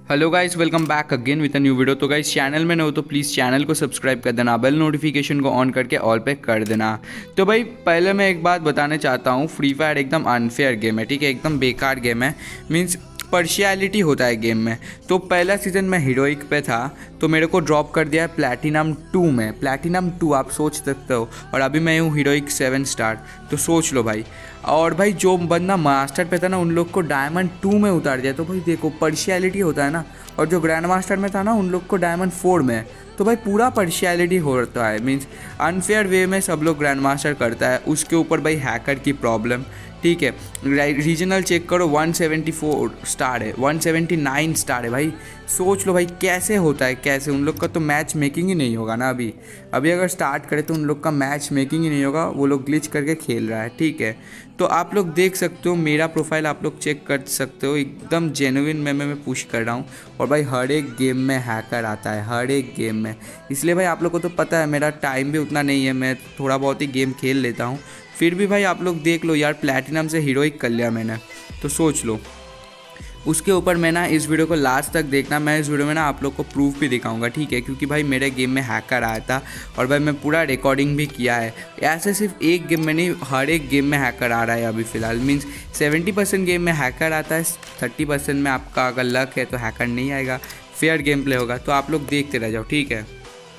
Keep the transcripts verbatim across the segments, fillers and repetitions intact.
Hello guys, welcome back again with a new video. तो guys channel में न हो तो प्लीज़ चैनल को सब्सक्राइब कर देना, बेल नोटिफिकेशन को ऑन करके ऑल पे कर देना। तो भाई पहले मैं एक बात बताना चाहता हूँ, फ्री फायर एकदम अनफेयर गेम है, ठीक है, एकदम बेकार गेम है। मीन्स पर्शियलिटी होता है गेम में। तो पहला सीज़न में हीरोइक पे था तो मेरे को ड्रॉप कर दिया है प्लैटिनम टू में। प्लैटिनम टू आप सोच सकते हो, और अभी मैं हूँ हीरोइक सेवन स्टार, तो सोच लो भाई। और भाई जो बंदा मास्टर पे था ना, उन लोग को डायमंड टू में उतार दिया। तो भाई देखो पर्शियलिटी होता है ना। और जो ग्रैंड मास्टर में था ना, उन लोग को डायमंड फोर में। तो भाई पूरा पर्शियलिटी होता है, मीन्स अनफेयर वे में सब लोग ग्रैंड मास्टर करता है। उसके ऊपर भाई हैकर की प्रॉब्लम, ठीक है। रीजनल चेक करो, वन सेवेंटी फोर स्टार है, वन सेवेंटी नाइन स्टार है। भाई सोच लो भाई कैसे होता है, कैसे। उन लोग का तो मैच मेकिंग ही नहीं होगा ना। अभी अभी अगर स्टार्ट करें तो उन लोग का मैच मेकिंग ही नहीं होगा। वो लोग ग्लिच करके खेल रहा है, ठीक है। तो आप लोग देख सकते हो, मेरा प्रोफाइल आप लोग चेक कर सकते हो, एकदम जेन्युइन में मैं मैं पुश कर रहा हूँ। और भाई हर एक गेम में हैकर आता है, हर एक गेम में। इसलिए भाई आप लोग को तो पता है मेरा टाइम भी उतना नहीं है, मैं थोड़ा बहुत ही गेम खेल लेता हूँ। फिर भी भाई आप लोग देख लो यार, प्लैटिनम से हीरोइक कर लिया मैंने, तो सोच लो। उसके ऊपर मैं ना इस वीडियो को लास्ट तक देखना, मैं इस वीडियो में ना आप लोग को प्रूफ भी दिखाऊंगा, ठीक है। क्योंकि भाई मेरे गेम में हैकर आया था और भाई मैं पूरा रिकॉर्डिंग भी किया है। ऐसे सिर्फ एक गेम में नहीं, हर एक गेम में हैकर आ रहा है अभी फ़िलहाल। मीन्स सेवेंटी परसेंट गेम में हैकर आता है, थर्टी परसेंट में आपका अगर लक है तो हैकर नहीं आएगा, फेयर गेम प्ले होगा। तो आप लोग देखते रह जाओ, ठीक है।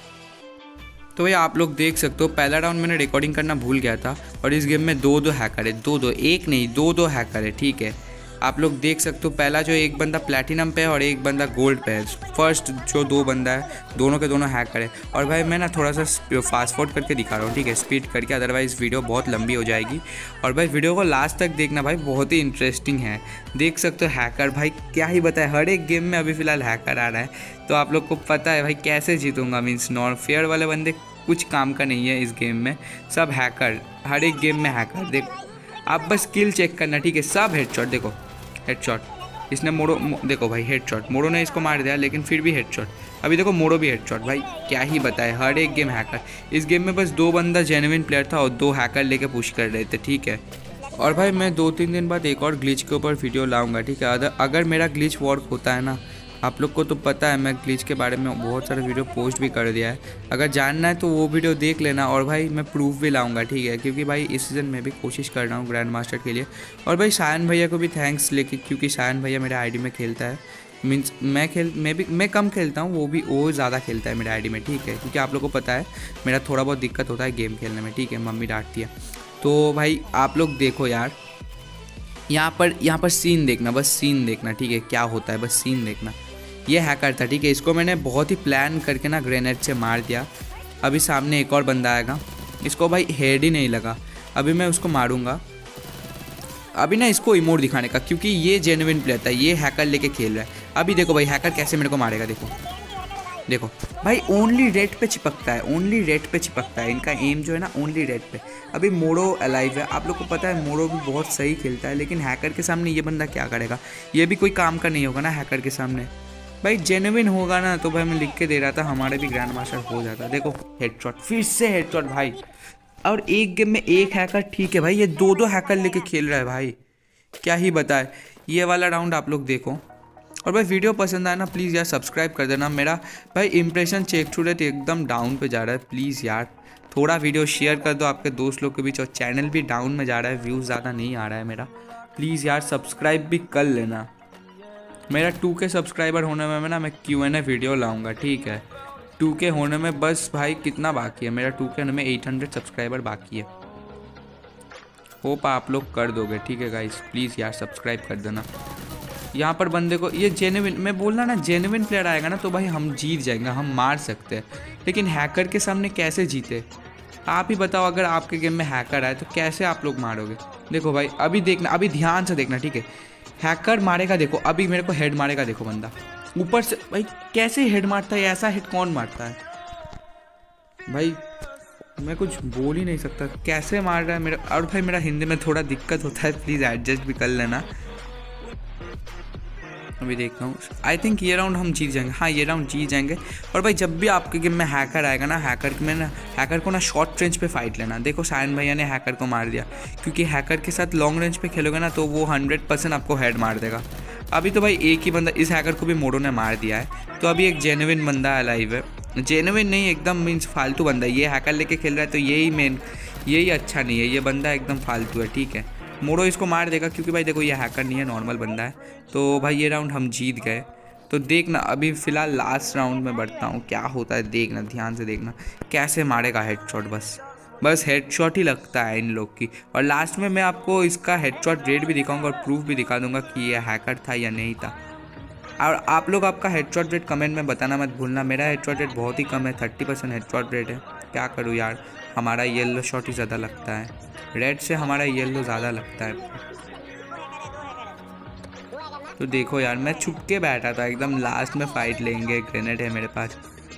तो भाई आप लोग देख सकते हो, पहला राउंड मैंने रिकॉर्डिंग करना भूल गया था। और इस गेम में दो दो हैकर है, दो दो, एक नहीं दो दो हैकर है, ठीक है। आप लोग देख सकते हो, पहला जो एक बंदा प्लैटिनम पे है और एक बंदा गोल्ड पे है। फर्स्ट जो दो बंदा है, दोनों के दोनों हैकर है। और भाई मैं ना थोड़ा सा फास्ट फॉरवर्ड करके दिखा रहा हूँ, ठीक है, स्पीड करके, अदरवाइज़ वीडियो बहुत लंबी हो जाएगी। और भाई वीडियो को लास्ट तक देखना भाई, बहुत ही इंटरेस्टिंग है। देख सकते हो हैकर, भाई क्या ही बताए, हर एक गेम में अभी फ़िलहाल हैकर आ रहा है। तो आप लोग को पता है भाई कैसे जीतूंगा। मीन्स नॉन फेयर वाले बंदे कुछ काम का नहीं है इस गेम में, सब हैकर, हर एक गेम में हैकर। देखो आप बस स्किल चेक करना, ठीक है, सब हेडशॉट। देखो हेडशॉट, इसने मोड़ो मो, देखो भाई हेडशॉट, मोड़ो ने इसको मार दिया लेकिन फिर भी हेडशॉट। अभी देखो मोड़ो भी हेडशॉट। भाई क्या ही बताए, हर एक गेम हैकर। इस गेम में बस दो बंदा जेन्युइन प्लेयर था और दो हैकर लेके पुश कर रहे थे, ठीक है। और भाई मैं दो तीन दिन बाद एक और ग्लिच के ऊपर वीडियो लाऊंगा, ठीक है। अगर मेरा ग्लिच वर्क होता है ना, आप लोग को तो पता है मैं ग्लिच के बारे में बहुत सारे वीडियो पोस्ट भी कर दिया है। अगर जानना है तो वो वीडियो देख लेना। और भाई मैं प्रूफ भी लाऊंगा, ठीक है, क्योंकि भाई इस सीज़न में भी कोशिश कर रहा हूँ ग्रैंड मास्टर के लिए। और भाई शायन भैया को भी थैंक्स लेके, क्योंकि शायन भैया मेरे आईडी में खेलता है। मीन्स मैं खेल मैं भी मैं कम खेलता हूँ, वो भी वो ज़्यादा खेलता है मेरे आईडी में, ठीक है। क्योंकि आप लोग को पता है मेरा थोड़ा बहुत दिक्कत होता है गेम खेलने में, ठीक है, मम्मी डांटती है। तो भाई आप लोग देखो यार, यहाँ पर यहाँ पर सीन देखना, बस सीन देखना, ठीक है, क्या होता है, बस सीन देखना। ये हैकर था, ठीक है, इसको मैंने बहुत ही प्लान करके ना ग्रेनेड से मार दिया। अभी सामने एक और बंदा आएगा, इसको भाई हेड ही नहीं लगा। अभी मैं उसको मारूंगा, अभी ना इसको इमोट दिखाने का, क्योंकि ये जेन्युइन प्लेयर था, ये हैकर लेके खेल रहा है। अभी देखो भाई हैकर कैसे मेरे को मारेगा, देखो देखो भाई, ओनली रेड पे चिपकता है, ओनली रेड पे चिपकता है। इनका एम जो है ना ओनली रेड पे। अभी मोड़ो अलाइव है, आप लोग को पता है मोड़ो भी बहुत सही खेलता है, लेकिन हैकर के सामने ये बंदा क्या करेगा, ये भी कोई काम का नहीं होगा ना हैकर के सामने। भाई जेन्युइन होगा ना तो भाई मैं लिख के दे रहा था, हमारे भी ग्रैंड मास्टर हो जाता। देखो हेडशॉट, फिर से हेडशॉट भाई। और एक गेम में एक हैकर, ठीक है भाई, ये दो दो हैकर लेके खेल रहा है भाई, क्या ही बताए। ये वाला राउंड आप लोग देखो। और भाई वीडियो पसंद आया ना प्लीज़ यार सब्सक्राइब कर देना। मेरा भाई इंप्रेशन चेक टू डेट एकदम डाउन पे जा रहा है, प्लीज़ यार थोड़ा वीडियो शेयर कर दो आपके दोस्त लोग के बीच। और चैनल भी डाउन में जा रहा है, व्यूज़ ज़्यादा नहीं आ रहा है मेरा, प्लीज़ यार सब्सक्राइब भी कर लेना। मेरा टू के सब्सक्राइबर होने में मैं ना मैं क्यू एन ए वीडियो लाऊंगा, ठीक है। टू के होने में बस भाई कितना बाकी है, मेरा टू के होने में एट हंड्रेड सब्सक्राइबर बाकी है। होप आप लोग कर दोगे, ठीक है गाइस, प्लीज़ यार सब्सक्राइब कर देना। यहाँ पर बंदे को ये जेन्युइन, मैं बोलना ना जेन्युइन प्लेयर आएगा ना तो भाई हम जीत जाएंगे, हम मार सकते हैं। लेकिन हैकर के सामने कैसे जीते, आप ही बताओ। अगर आपके गेम में हैकर आए तो कैसे आप लोग मारोगे। देखो भाई अभी देखना, अभी ध्यान से देखना, ठीक है। हैकर मारेगा, देखो अभी मेरे को हेड मारेगा, देखो बंदा ऊपर से। भाई कैसे हेड मारता है, ऐसा हेड कौन मारता है भाई, मैं कुछ बोल ही नहीं सकता, कैसे मार रहा है मेरा। और भाई मेरा हिंदी में थोड़ा दिक्कत होता है, प्लीज़ एडजस्ट भी कर लेना। अभी देखता हूँ, आई थिंक ये राउंड हम जीत जाएंगे, हाँ ये राउंड जीत जाएंगे। और भाई जब भी आपके गेम में हैकर आएगा ना, हैकर में ना हैकर को ना शॉर्ट रेंज पे फाइट लेना। देखो शायन भैया ने हैकर को मार दिया, क्योंकि हैकर के साथ लॉन्ग रेंज पे खेलोगे ना तो वो हंड्रेड परसेंट आपको हेड मार देगा। अभी तो भाई एक ही बंदा, इस हैकर को भी मोड़ो ने मार दिया है, तो अभी एक जेन्युइन बंदा अलाइव है। जेन्युइन नहीं, एकदम मीन्स फालतू बंदा है। ये हैकर लेके खेल रहा है तो यही मेन, यही अच्छा नहीं है, ये बंदा एकदम फालतू है। ठीक है, मोड़ो इसको मार देगा क्योंकि भाई देखो ये हैकर नहीं है, नॉर्मल बंदा है। तो भाई ये राउंड हम जीत गए। तो देखना अभी फ़िलहाल लास्ट राउंड में बढ़ता हूँ, क्या होता है देखना, ध्यान से देखना कैसे मारेगा हेडशॉट। बस बस हेडशॉट ही लगता है इन लोग की। और लास्ट में मैं आपको इसका हेडशॉट रेट भी दिखाऊंगा और प्रूफ भी दिखा दूंगा कि ये हैकर था या नहीं था। और आप लोग आपका हेडशॉट रेट कमेंट में बताना मत भूलना। मेरा हेडशॉट रेट बहुत ही कम है, थर्टी परसेंट हेडशॉट रेट है। क्या करूँ यार, हमारा येलो शॉट ही ज़्यादा लगता है, रेड से हमारा येलो ज़्यादा लगता है। तो देखो यार, मैं छुप के बैठा था, एकदम लास्ट में फाइट लेंगे, ग्रेनेड है मेरे पास।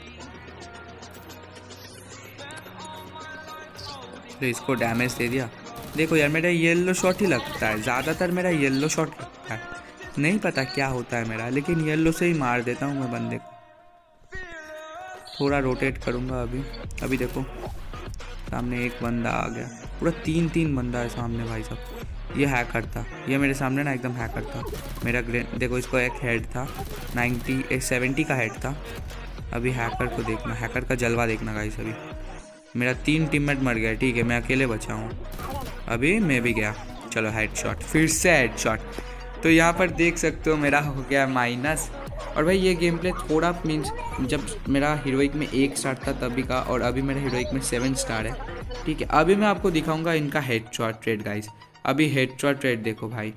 तो इसको डैमेज दे दिया। देखो यार मेरा येलो शॉट ही लगता है, ज़्यादातर मेरा येलो शॉट लगता है, नहीं पता क्या होता है मेरा, लेकिन येलो से ही मार देता हूँ मैं बंदे को। थोड़ा रोटेट करूँगा अभी। अभी देखो सामने एक बंदा आ गया, पूरा तीन तीन बंदा है सामने भाई साहब। ये हैकर था, ये मेरे सामने ना एकदम हैकर था। मेरा ग्रेन देखो, इसको एक हेड था, नाइन्टी सेवेंटी का हेड था। अभी हैकर को देखना, हैकर का जलवा देखना गाइस। अभी मेरा तीन टीममेट मर गया, ठीक है मैं अकेले बचा हूँ। अभी मैं भी गया, चलो हेडशॉट, फिर से हेडशॉट। तो यहाँ पर देख सकते हो मेरा हो गया माइनस। और भाई ये गेम प्ले थोड़ा मीन्स, जब मेरा हीरोइक में एक स्टार था तभी का, और अभी मेरा हीरोइक में सेवन स्टार है। ठीक है, अभी मैं आपको दिखाऊंगा इनका हेडशॉट रेट गाइस। अभी हेडशॉट रेट देखो भाई,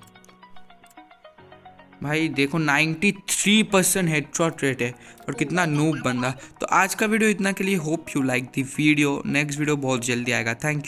भाई देखो तिरानवे परसेंट हेडशॉट रेट है, और कितना नूब बंदा। तो आज का वीडियो इतना के लिए, hope you like the video. Next video बहुत जल्दी आएगा। Thank you.